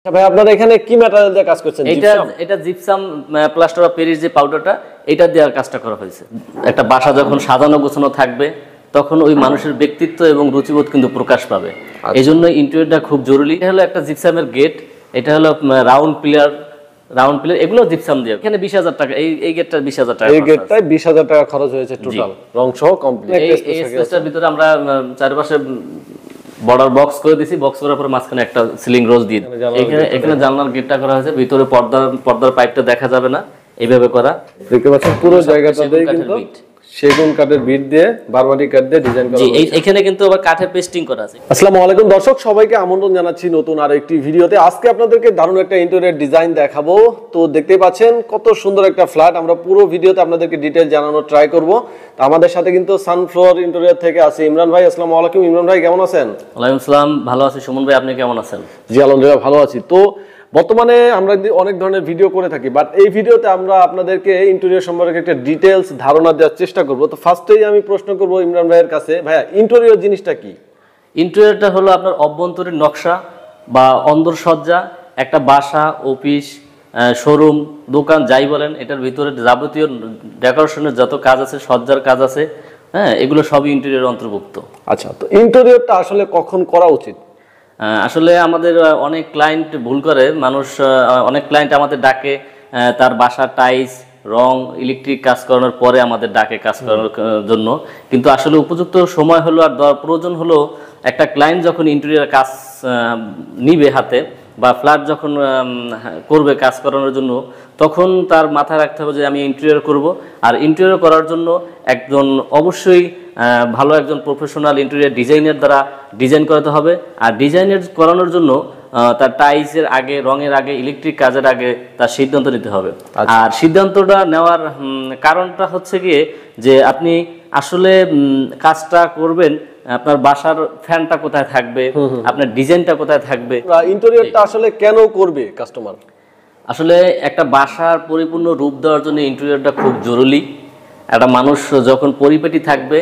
ভাই আপনারা এখানে কি ম্যাটেরিয়াল দিয়ে কাজ করছেন? এটা জিপসাম প্লাস্টার অফ প্যারিস যে পাউডারটা এটা দিয়ে কাজটা করা হয়েছে। একটা বাসা যখন সাজানো গোছানো থাকবে তখন ওই মানুষের ব্যক্তিত্ব এবং রুচিবোধ কিন্তু প্রকাশ পাবে। এইজন্য ইন্টেরিয়রটা খুব জরুরি। এটা হলো একটা জিপসামের গেট, এটা হলো রাউন্ড পিলার এগুলো জিপসাম দিয়ে। এখানে 20,000 টাকা, এই গেটটা 20,000 টাকা, এই গেটটাই 20,000 টাকা খরচ হয়েছে টোটাল, রং সহ কমপ্লিট। এই স্পেসটার ভিতরে আমরা চারপাশে বর্ডার বক্স করে দিয়েছি, বক্স করার পরে মাঝখানে একটা সিলিং রোজ দিয়ে এখানে জানলার গেটটা করা হয়েছে। ভিতরে পর্দার পাইপটা দেখা যাবে না, এইভাবে করা। দেখতে পাচ্ছেন পুরো জায়গাটাতেই কিন্তু সেগুন কাঠের বিট দিয়ে বারবারি কাঠ দিয়ে ডিজাইন করা হয়েছে। এখানে কিন্তু আবার কাঠের পেস্টিং করা আছে। আসসালামু আলাইকুম দর্শক, সবাইকে আমন্ত্রণ জানাচ্ছি নতুন আরো একটি ভিডিওতে। আজকে আপনাদেরকে দারুণ একটা ইন্টেরিয়র ডিজাইন দেখাবো। তো দেখতেই পাচ্ছেন কত সুন্দর একটা ফ্ল্যাট। আমরা পুরো ভিডিওতে আপনাদেরকে ডিটেইল জানানোর ট্রাই করব। তো আমাদের সাথে কিন্তু সানফ্লোর ইন্টেরিয়র থেকে আছে ইমরান ভাই। আসসালামু আলাইকুম ইমরান ভাই, কেমন আছেন? ওয়ালাইকুম আসসালাম, ভালো আছি। সুমন ভাই, আপনি কেমন আছেন? জি আলহামদুলিল্লাহ ভালো আছি। তো বর্তমানে আমরা অনেক ধরনের ভিডিও করে থাকি, বাট এই ভিডিওতে আমরা আপনাদেরকে ইন্টেরিয়র সম্পর্কে একটা ডিটেইলস ধারণা দেওয়ার চেষ্টা করব। তো ফার্স্টেই আমি প্রশ্ন করব ইমরান ভাইয়ের কাছে, ভাইয়া ইন্টেরিয়র জিনিসটা কি? ইন্টেরিয়রটা হলো আপনার অভ্যন্তরীণ নকশা বা অন্দরসজ্জা। একটা বাসা, অফিস, শোরুম, দোকান যাই বলেন, এটার ভিতরে যাবতীয় ডেকোরেশনের যত কাজ আছে, সজ্জার কাজ আছে, হ্যাঁ, এগুলো সবই ইন্টেরিয়র অন্তর্ভুক্ত। আচ্ছা, তো ইন্টেরিয়রটা আসলে কখন করা উচিত? আসলে আমাদের অনেক ক্লায়েন্ট ভুল করে, অনেক ক্লায়েন্ট আমাদের ডাকে তার বাসার টাইলস, রং, ইলেকট্রিক কাজ করানোর পরে আমাদের ডাকে কাজ করানোর জন্য। কিন্তু আসলে উপযুক্ত সময় হলো আর প্রয়োজন হলো একটা ক্লায়েন্ট যখন ইন্টেরিয়র কাজ নিবে হাতে বা ফ্ল্যাট যখন করবে কাজ করানোর জন্য, তখন তার মাথায় রাখতে হবে যে আমি ইন্টেরিয়র করব। আর ইন্টেরিয়র করার জন্য একজন অবশ্যই ভালো একজন প্রফেশনাল ইন্টেরিয়র ডিজাইনার দ্বারা ডিজাইন করাতে হবে। আর ডিজাইনের করানোর জন্য তার টাইলসের আগে, রঙের আগে, ইলেকট্রিক কাজের আগে তার সিদ্ধান্ত নিতে হবে। আর সিদ্ধান্তটা নেওয়ার কারণটা হচ্ছে গিয়ে যে আপনি আসলে কাজটা করবেন, আপনার বাসার ফ্যানটা কোথায় থাকবে, আপনার ডিজাইনটা কোথায় থাকবে। ইন্টেরিয়রটা আসলে কেন করবে কাস্টমার? আসলে একটা বাসার পরিপূর্ণ রূপ দেওয়ার জন্য ইন্টেরিয়রটা খুব জরুরি। একটা মানুষ যখন পরিপাটি থাকবে,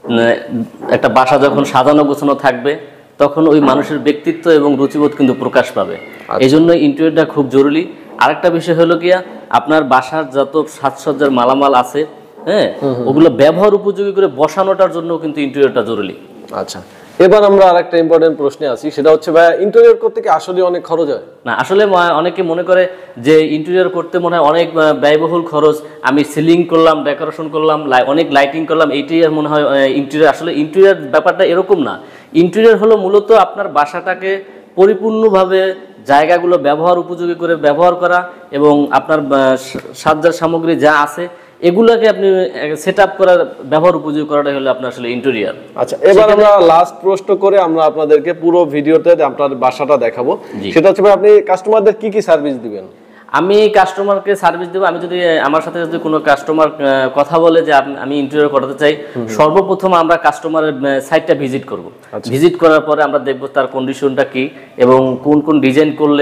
একটা বাসা যখন সাজানো গোছানো থাকবে, তখন ওই মানুষের ব্যক্তিত্ব এবং রুচিবোধ কিন্তু প্রকাশ পাবে। এই জন্য ইন্টেরিয়রটা খুব জরুরি। আরেকটা বিষয় হলো গিয়া আপনার বাসার যত সাজসজ্জার মালামাল আছে, হ্যাঁ, ওগুলো ব্যবহার উপযোগী করে বসানোটার জন্য কিন্তু ইন্টেরিয়রটা জরুরি। আচ্ছা, এবার আমরা আরেকটা ইম্পর্টেন্ট প্রশ্নে আসি, সেটা হচ্ছে ভাই ইন্টেরিয়র করতে কি আসলে অনেক খরচ হয়? না, আসলে অনেকে মনে করে যে ইন্টেরিয়র করতে মনে হয় অনেক ব্যয়বহুল খরচ, আমি সিলিং করলাম, ডেকোরেশন করলাম, অনেক লাইটিং করলাম, এইটাই আর মনে হয় ইন্টেরিয়র। আসলে ইন্টেরিয়র ব্যাপারটা এরকম না। ইন্টেরিয়র হলো মূলত আপনার বাসাটাকে পরিপূর্ণভাবে জায়গাগুলো ব্যবহার উপযোগী করে ব্যবহার করা এবং আপনার সাজ্জার সামগ্রী যা আছে এগুলোকে আপনি সেট আপ করার, ব্যবহার উপযোগী করাটাই হলো আপনার আসলে ইন্টেরিয়র। আচ্ছা, এবার আমরা লাস্ট প্রশ্ন করে আমরা আপনাদেরকে পুরো ভিডিওতে আপনার বাসাটা দেখাবো। সেটা হচ্ছে আপনি কাস্টমারদের কি কি সার্ভিস দিবেন? আমি কাস্টমারকে সার্ভিস দেবো। আমি যদি আমার সাথে যদি কোনো কাস্টমার কথা বলে যে আমি ইন্টেরিয়র করাতে চাই, সর্বপ্রথম আমরা কাস্টমারের সাইটটা ভিজিট করব। ভিজিট করার পরে আমরা দেখব তার কন্ডিশনটা কি এবং কোন কোন ডিজাইন করলে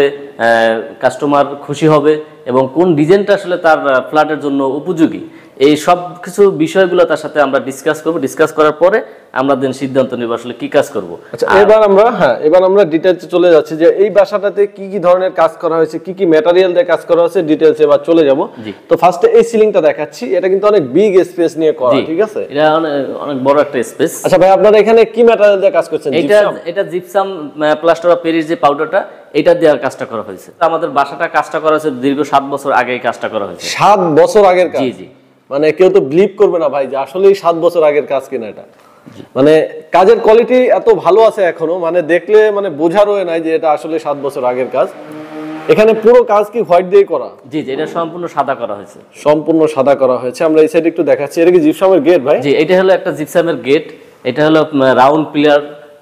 কাস্টমার খুশি হবে এবং কোন ডিজাইনটা আসলে তার ফ্ল্যাটের জন্য উপযোগী। এই সব কিছু বিষয়গুলো তার সাথে আমরা ডিসকাস করব। ডিসকাস করার পরে আমরা দেন সিদ্ধান্ত নেব আসলে কি কাজ করব। আচ্ছা, এবার আমরা ডিটেইলসে চলে যাচ্ছি যে এই বাসাটাতে কি কি ধরনের কাজ করা হয়েছে, কি কি ম্যাটেরিয়াল দিয়ে কাজ করা হয়েছে, ডিটেইলসে এবার চলে যাব। তো ফার্স্টে এই সিলিংটা দেখাচ্ছি। এটা কিন্তু অনেক বিগ স্পেস নিয়ে করা, ঠিক আছে? এটা অনেক বড় একটা স্পেস। আচ্ছা ভাই, আপনারা এখানে কি ম্যাটেরিয়াল দিয়ে কাজ করছেন? এটা জিপসাম প্লাস্টার অফ প্যারিস যে পাউডারটা, এটা দিয়ে কাজটা করা হয়েছে। আমাদের বাসাটা কাজটা করা হয়েছে দীর্ঘ 7 বছর আগে কাজটা করা হয়েছে। 7 বছর আগের কাজ? জি জি। মানে কেউ তো বিলিভ করবে না ভাই যে আসলেই 7 বছর আগের কাজ কিনা এটা। মানে কাজের কোয়ালিটি এত ভালো আছে এখনো, মানে দেখলে মানে বোঝার হয় নাই যে এটা আসলে 7 বছর আগের কাজ। এখানে পুরো কাজ কি হোয়াইট দিয়ে করা? জি জি, এটা সম্পূর্ণ সাদা করা হয়েছে। সম্পূর্ণ সাদা করা হয়েছে। আমরা এই সাইডে একটু দেখাচ্ছি। এটা কি জিপসামের গেট ভাই? জি, এটা হলো একটা জিপসামের গেট। এটা হলো রাউন্ড পিলার,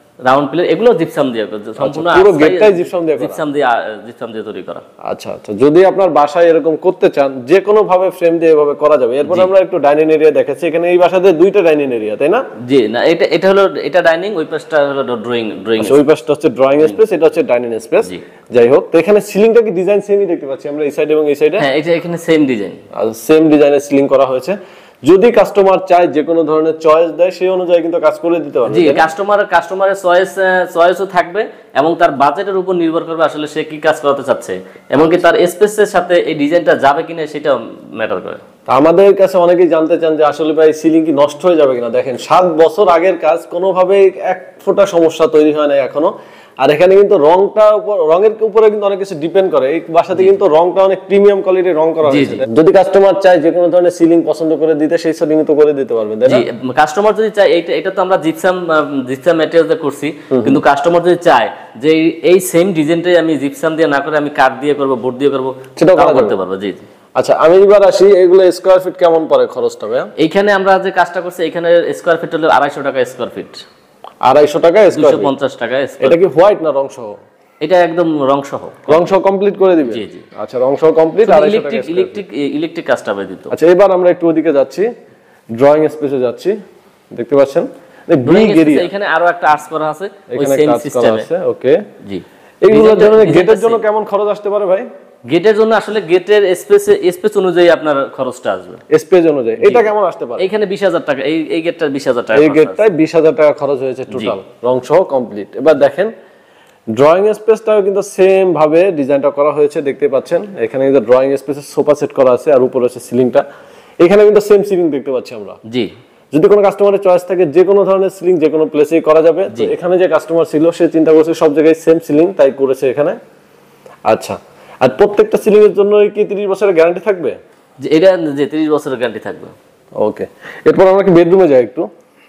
এগুলো জিপসাম দিয়ে সম্পূর্ণ পুরো গেটটাই জিপসাম দিয়ে তৈরি করা। আচ্ছা আচ্ছা, যদি আপনার বাসায় এরকম করতে চান যে কোনো ভাবে ফ্রেম দিয়ে এভাবে করা যাবে। এরপর আমরা একটু ডাইনিং এরিয়া দেখাচ্ছি। এখানে এই বাসাতে দুইটা ডাইনিং এরিয়া, তাই না? জি না, এটা হলো ডাইনিং, ওই পাশটা হলো ড্রয়িং। ওই পাশটা হচ্ছে ড্রয়িং স্পেস, এটা হচ্ছে ডাইনিং স্পেস। যাই হোক, তো এখানে সিলিংটা কি ডিজাইন সেমই দেখতে পাচ্ছি আমরা এই সাইড এবং এই সাইডে? হ্যাঁ, এটা এখানে সেম ডিজাইন, আর সেম ডিজাইনের সিলিং করা হয়েছে। যদি কাস্টমার চায় যে কোনো ধরনের চয়েস দেয় সেই অনুযায়ী কিন্তু কাজ করে দিতে পারবে। জি, কাস্টমারের চয়েসও থাকবে এবং তার বাজেটের উপর নির্ভর করবে আসলে সে কি কাজ করাতে চাচ্ছে এবং কি তার স্পেসের সাথে এই ডিজাইনটা যাবে কিনা সেটা ম্যাটার করে। আমাদের কাছে অনেকেই জানতে চান যে আসলে ভাই সিলিং কি নষ্ট হয়ে যাবে কিনা। দেখেন 7 বছর আগের কাজ, কোনোভাবেই এক ফোঁটা সমস্যা তৈরি হয় না এখনো। আর এখানে কিন্তু রঙের উপরে কিন্তু অনেক কিছু ডিপেন্ড করে। এই বাসাতে কিন্তু রংটা অনেক প্রিমিয়াম কোয়ালিটির রং করা হয়েছে। যদি কাস্টমার চায় যে কোনো ধরনের সিলিং পছন্দ করে দিতে, সেই সিলিং তো করে দিতে পারবেন, তাই না? জি, কাস্টমার যদি চায় এটা তো আমরা জিপসাম ম্যাটেরিয়ালটা করছি, কিন্তু কাস্টমার যদি চায় যে এই সেম ডিজাইনটাই আমি জিপসাম দিয়ে না করে আমি কাঠ দিয়ে করব, বোর্ড দিয়ে করব, সেটাও করতে পারবো। জি। আচ্ছা, আমি এবার আসি, এগুলো স্কয়ার ফিট কেমন পড়ে খরচটা ভাই? এইখানে আমরা যে কাজটা করছি এখানে স্কয়ার ফিট হলো 250 টাকা স্কয়ার ফিট। 250 টাকা স্কয়ার ফিট, 250 টাকা। এটা কি হোয়াইট না রং সহ? এটা একদম রং সহ কমপ্লিট করে দিবেন? জি জি। আচ্ছা, রং সহ কমপ্লিট। আর ইলেকট্রিক কাজটা হবে দিত। আচ্ছা, এবার আমরা একটু ওদিকে যাচ্ছি, ড্রয়িং স্পেসে যাচ্ছি। দেখতে পাচ্ছেন বিগ এরিয়া, এখানে আরো একটা আর্টস করা আছে ওই সেম সিস্টেমে। ওকে জি। এইগুলোর জন্য গেটের জন্য কেমন খরচ আসতে পারে ভাই? গেটের জন্য আসলে গেটের স্পেস অনুযায়ী আপনার খরচটা আসবে। স্পেস অনুযায়ী এটা কেমন আসতে পারে? এখানে 20,000 টাকা, এই গেটটা 20,000 টাকা। এই গেটটায় 20,000 টাকা খরচ হয়েছে টোটাল, রং সহ কমপ্লিট। এবার দেখেন ড্রয়িং স্পেসটাও কিন্তু সেম ভাবে ডিজাইনটা করা হয়েছে, দেখতে পাচ্ছেন। এখানে কিন্তু ড্রয়িং স্পেসে সোফা সেট করা আছে আর উপরে আছে সিলিংটা। এখানে কিন্তু সেম সিলিং দেখতে পাচ্ছি আমরা। জি। যদি কোনো কাস্টমারের চয়েস থাকে যে কোনো ধরনের সিলিং যে কোনো প্লেসেই করা যাবে। তো এখানে যে কাস্টমার ছিল সে চিন্তা করছে সব জায়গায় সেম সিলিং, তাই করেছে এখানে। আচ্ছা, আর প্রত্যেকটা সিলিং এর জন্য কি 30 বছরের গ্যারান্টি থাকবে? যে এটা যে 30 বছরের গ্যারান্টি থাকবে। ওকে, এরপর আমরা কি বেডরুমে যাই একটু।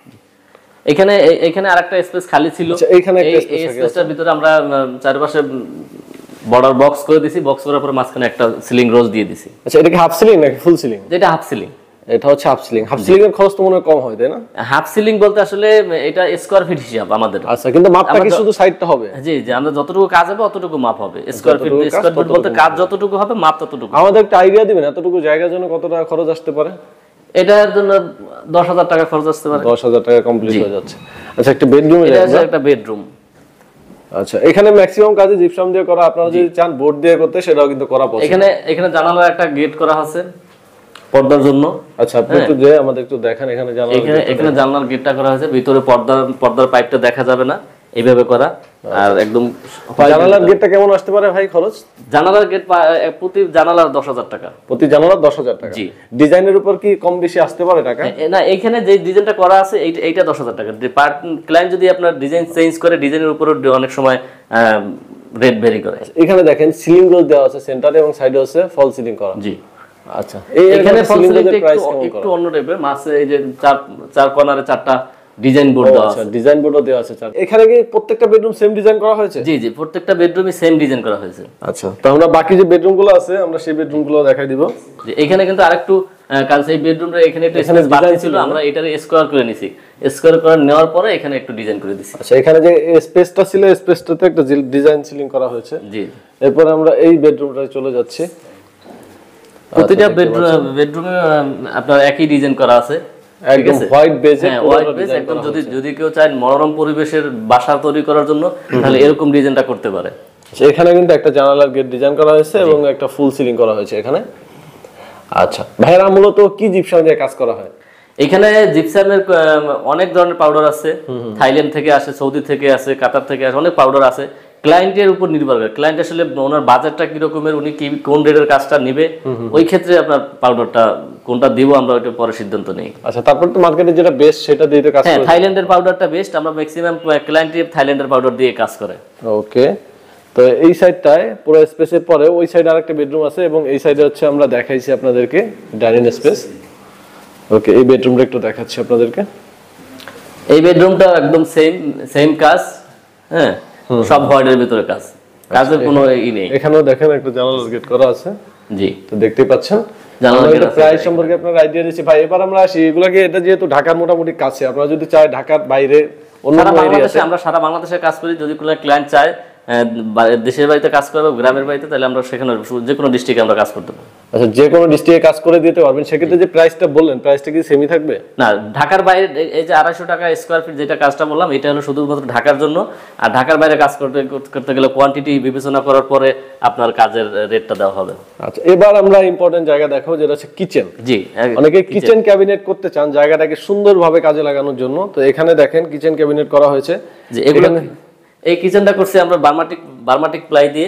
এখানে আরেকটা স্পেস খালি ছিল। আচ্ছা, এইখানে একটা স্পেস আছে। স্পেসটার ভিতরে আমরা চারপাশে বর্ডার বক্স করে দিয়েছি, বক্স করার পর মাঝখানে একটা সিলিং রোজ দিয়ে দিয়েছি। আচ্ছা, এটা কি হাফ সিলিং নাকি ফুল সিলিং? এটা হাফ সিলিং। এটা হচ্ছে হাফ সিলিং। হাফ সিলিং এর খরচ তো মনে হয় কম হয়, তাই না? হাফ সিলিং বলতে আসলে এটা স্কয়ার ফিট হিসাব আমাদের। আচ্ছা, কিন্তু মাপটা কি শুধু সাইডটা হবে? জি জি, আমরা যতটুকু কাজ হবে অতটুকু মাপ হবে। স্কয়ার ফিট বলতে কাজ যতটুকু হবে মাপ ততটুকু। আমাদের একটা আইডিয়া দিবেন এতটুকু জায়গার জন্য কত টাকা খরচ আসতে পারে? এটার জন্য 10,000 টাকা খরচ আসতে পারে। 10,000 টাকা কমপ্লিট হয়ে যাচ্ছে। আচ্ছা, একটা বেডরুমে যাই। এটা একটা বেডরুম। আচ্ছা, এখানে ম্যাক্সিমাম কাজে জিপসাম দিয়ে করা, আপনারা যদি চান বোর্ড দিয়ে করতে সেটাও কিন্তু করা পসিবল। এখানে জানালার একটা গেট করা আছে পর্দার জন্য। আচ্ছা, আপনি একটু যে আমাদের একটু দেখেন এখানে জানালার গেটটা করা হয়েছে, ভিতরে পর্দার পাইপটা দেখা যাবে না, এইভাবে করা। আর একদম জানালার গেটটা কেমন আসতে পারে ভাই খরচ? জানালার গেট প্রতি জানালার 10,000 টাকা। প্রতি জানালার 10,000 টাকা। জি। ডিজাইনের উপর কি কম বেশি আসতে পারে টাকা? না, এখানে যে ডিজাইনটা করা আছে এইটা 10,000 টাকা। ক্লায়েন্ট যদি আপনার ডিজাইন চেঞ্জ করে, ডিজাইনের উপর অনেক সময় রেট ভেরি করে। এখানে দেখেন সিলিং রোজ দেওয়া আছে সেন্টারে এবং সাইডে আছে ফল সিলিং করা। জি। আচ্ছা, এখানে ফল সিলিংটা একটু অন্য টাইপের, মাসে এই যে চার কর্নারে 4টা ডিজাইন বোর্ড দেওয়া আছে। ডিজাইন বোর্ডও দেওয়া আছে। এখানে কি প্রত্যেকটা বেডরুম সেম ডিজাইন করা হয়েছে? জি জি, প্রত্যেকটা বেডরুমই সেম ডিজাইন করা হয়েছে। আচ্ছা, তো আমরা বাকি যে বেডরুমগুলো আছে আমরা সেই বেডরুমগুলো দেখাই দিব। যে এখানে কিন্তু আরেকটু কাল সেই বেডরুমটা এখানে একটু স্পেস বাকি ছিল, আমরা এটারে স্কয়ার করে নিছি। স্কয়ার করে নেওয়ার পরে এখানে একটু ডিজাইন করে দিছি। আচ্ছা, এখানে যে স্পেসটা ছিল স্পেসটাতে একটা ডিজাইন সিলিং করা হয়েছে। জি। এরপর আমরা এই বেডরুমটায় চলে যাচ্ছি। প্রতিটা বেডরুমে আপনার একই ডিজাইন করা আছে, একদম হোয়াইট বেজে। হ্যাঁ, হোয়াইট বেজ একদম। যদি কেউ চায় মনোরম পরিবেশের বাসা তৈরি করার জন্য তাহলে এরকম ডিজাইনটা করতে পারে। এখানে কিন্তু একটা জানালার গেট ডিজাইন করা হয়েছে এবং একটা ফুল সিলিং করা হয়েছে এখানে। আচ্ছা, ভাইরা মূলত কি জিপসাম দিয়ে কাজ করা হয়? এখানে জিপসামের অনেক ধরনের পাউডার আছে, থাইল্যান্ড থেকে আসে, সৌদি থেকে আসে, কাতার থেকে আসে, অনেক পাউডার আছে। ক্লায়েন্টের উপর নির্ভর করে, ক্লায়েন্ট আসলে ওনার বাজেটটা কি রকমের, উনি কি কোন রেটের কাজটা নেবে, ওই ক্ষেত্রে আপনার পাউডারটা কোনটা দিব আমরা ওইটা পরে সিদ্ধান্ত নেই। আচ্ছা, তারপর তো মার্কেটে যেটা বেস্ট সেটা দিয়ে কাজ করে। হ্যাঁ, থাইল্যান্ডের পাউডারটা বেস্ট। আমরা ম্যাক্সিমাম ক্লায়েন্টই থাইল্যান্ডের পাউডার দিয়ে কাজ করে। ওকে, তো এই সাইডটায় পুরো স্পেসের পরে ওই সাইডে আরেকটা বেডরুম আছে এবং এই সাইডে হচ্ছে আমরা দেখাইছি আপনাদেরকে ডাইনিং স্পেস। ওকে, এই বেডরুমটা একটু দেখাচ্ছি আপনাদেরকে। এই বেডরুমটা একদম সেম কাজ। হ্যাঁ, সব হোয়াইটের ভিতরে কাজ, কাজের কোনো ই নেই। এখানেও দেখেন একটা জানালার গেট করা আছে। জি, তো দেখতেই পাচ্ছেন জানালার প্রাইস সম্পর্কে আপনার আইডিয়া দিয়েছি ভাই। এবার আমরা আসি এগুলাকে, এটা যেহেতু ঢাকার মোটামুটি কাছে, আপনারা যদি চায় ঢাকার বাইরে অন্য এরিয়াতে, আমরা সারা বাংলাদেশে কাজ করি। যদি কোনো ক্লায়েন্ট চায় দেশের বাড়িতে কাজ করবে, গ্রামের বাড়িতে, তাহলে আমরা সেখানে যে কোনো ডিস্ট্রিক্টে আমরা কাজ করতে পারবো। আচ্ছা, যে কোনো ডিস্ট্রিক্টে কাজ করে দিতে পারবেন। সেক্ষেত্রে যে প্রাইসটা বললেন, প্রাইসটা কি সেমই থাকবে? না, ঢাকার বাইরে এই যে 250 টাকা স্কোয়ার ফিট যেটা কাজটা বললাম, এটা হলো শুধুমাত্র ঢাকার জন্য। আর ঢাকার বাইরে কাজ করতে গেলে কোয়ান্টিটি বিবেচনা করার পরে আপনার কাজের রেটটা দেওয়া হবে। আচ্ছা, এবার আমরা ইম্পর্টেন্ট জায়গা দেখাবো, যেটা হচ্ছে কিচেন। জি, অনেকে কিচেন ক্যাবিনেট করতে চান জায়গাটাকে সুন্দরভাবে কাজে লাগানোর জন্য। তো এখানে দেখেন কিচেন ক্যাবিনেট করা হয়েছে। যে এগুলো, এই কিচেনটা করছি আমরা বার্মাটিক প্লাই দিয়ে,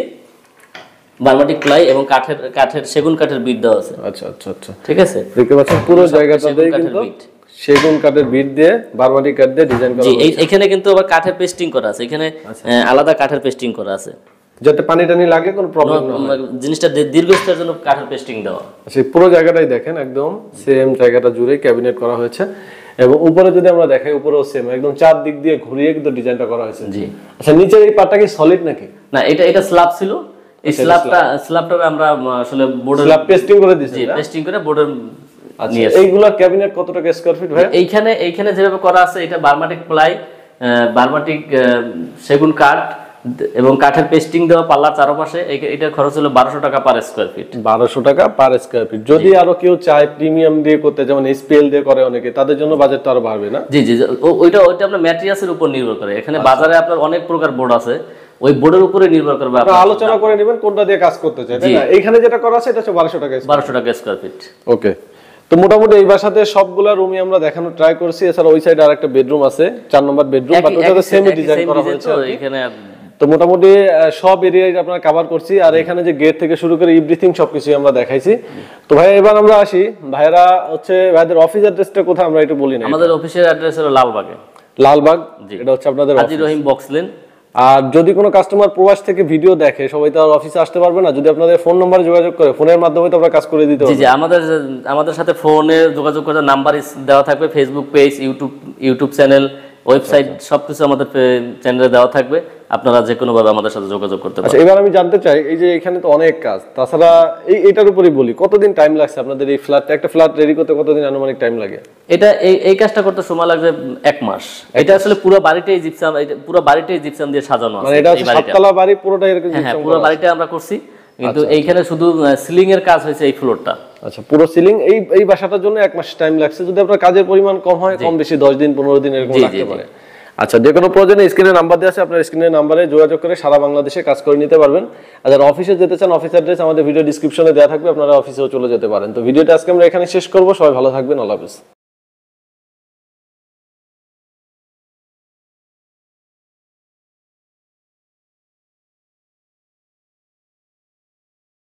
বার্মাটিক প্লাই এবং কাঠের সেগুন কাঠের বিট দেওয়া আছে। আচ্ছা আচ্ছা আচ্ছা, ঠিক আছে। দেখতে পাচ্ছেন পুরো জায়গাটাতে কিন্তু সেগুন কাঠের বিট দিয়ে, বার্মাটিক কাঠ দিয়ে ডিজাইন করা হয়েছে। জি, এখানে কিন্তু আবার কাঠের পেস্টিং করা আছে, এখানে আলাদা কাঠের পেস্টিং করা আছে, যাতে পানি টানি লাগে কোনো প্রবলেম না হয়। জিনিসটা দীর্ঘস্থায়ীর জন্য কাঠের পেস্টিং দেওয়া। আচ্ছা, পুরো জায়গাটাই দেখেন একদম সেম জায়গাটা জুড়ে ক্যাবিনেট করা হয়েছে। এবং উপরে যদি আমরা দেখাই, উপরেও সেম একদম চারদিক দিয়ে ঘুরিয়ে কিন্তু ডিজাইনটা করা হয়েছে। জি। আচ্ছা, নিচের এই পার্টটা কি সলিড নাকি? না, এটা স্ল্যাব ছিল। এই স্ল্যাবটা আমরা আসলে বোর্ডে স্ল্যাব পেস্টিং করে দিয়েছি। জি, পেস্টিং করে বোর্ডে। আচ্ছা, এইগুলা ক্যাবিনেট কত টাকা স্কয়ার ফিট ভাই? এইখানে যেভাবে করা আছে, এটা বার্মাটিক প্লাই, বার্মাটিক সেগুন কাঠ এবং কাঠের পেস্টিং দেওয়া পাল্লার চারপাশে, এটার খরচ হলো 1200 টাকা পার স্কয়ার ফিট। 1200 টাকা পার স্কয়ার ফিট। যদি আরো কেউ চায় প্রিমিয়াম দিয়ে করতে, যেমন এসপিএল দিয়ে করে অনেকে, তাদের জন্য বাজেট তো আরো বাড়বে না? জি জি, ওইটা আপনার ম্যাটেরিয়ালসের উপর নির্ভর করে। এখানে বাজারে আপনার অনেক প্রকার বোর্ড আছে, ওই বোর্ডের উপরে নির্ভর করবে। আপনারা আলোচনা করে নেবেন কোনটা দিয়ে কাজ করতে চাই, তাই না? এইখানে যেটা করা আছে এটা হচ্ছে 1200 টাকা স্কয়ার ফিট। ওকে। তো মোটামুটি এই বাসাতে সবগুলা রুমই আমরা দেখানো ট্রাই করছি। এছাড়া ওই সাইডে আরেকটা বেডরুম আছে, 4 নম্বর বেডরুম, বাট ওটাতে সেম ডিজাইন করা হয়েছে এখানে। তো মোটামুটি সব এরিয়ায় আপনারা কভার করছি। আর এখানে যে গেট থেকে শুরু করে এভরিথিং সবকিছু আমরা দেখাইছি। তো ভাই এবার আমরা আসি, ভাইরা হচ্ছে ভাইদের অফিস অ্যাড্রেসটা কোথায় আমরা একটু বলি না? আমাদের অফিসের অ্যাড্রেস হলো লালবাগে। লালবাগ, এটা হচ্ছে আপনাদের হাজী রহিম বক্স লেন। আর যদি কোনো কাস্টমার প্রবাস থেকে ভিডিও দেখে, সবাই তো আর অফিসে আসতে পারবে না, যদি আপনাদের ফোন নম্বরে যোগাযোগ করে, ফোনের মাধ্যমে তো আমরা কাজ করে দিতে পারবো। জি জি, আমাদের সাথে ফোনে যোগাযোগ করার নাম্বার দেওয়া থাকবে, Facebook page, YouTube channel, website, সবকিছু আমাদের চ্যানেলে দেওয়া থাকবে। আপনারা যে কোনো ভাবে আমাদের সাথে যোগাযোগ করতে পারেন। আচ্ছা, এবার আমি জানতে চাই, এই যে এখানে তো অনেক কাজ, তাছাড়া এইটার উপরই বলি, কতদিন টাইম লাগছে আপনাদের এই ফ্ল্যাট, একটা ফ্ল্যাট রেডি করতে কতদিন আনুমানিক টাইম লাগে? এটা এই কাজটা করতে সময় লাগবে 1 মাস। এটা আসলে পুরো বাড়িটাই জিপসাম দিয়ে সাজানো আছে। মানে এটা হচ্ছে 7 তলা বাড়ি, পুরোটাই এরকম জিপসাম? হ্যাঁ, পুরো বাড়িটা আমরা করছি, কিন্তু এইখানে শুধু সিলিং এর কাজ হয়েছে এই ফ্লোরটা। আচ্ছা, পুরো সিলিং এই বাসাটার জন্য 1 মাস টাইম লাগছে। যদি আপনার কাজের পরিমাণ কম হয়, কম বেশি 10 দিন 15 দিন এরকম লাগতে পারে। আচ্ছা, যে কোনো প্রয়োজনে স্ক্রিনে নাম্বার দেওয়া আছে, আপনার স্ক্রিনের নাম্বারে যোগাযোগ করে সারা বাংলাদেশে কাজ করে নিতে পারবেন। আর যারা অফিসে যেতে চান, অফিস অ্যাড্রেস আমাদের ভিডিও ডেসক্রিপশনে দেওয়া থাকবে, আপনারা অফিসেও চলে যেতে পারেন। তো ভিডিওটা আজকে আমরা এখানে শেষ করব। সবাই ভালো থাকবেন, আল্লাহ হাফেজ।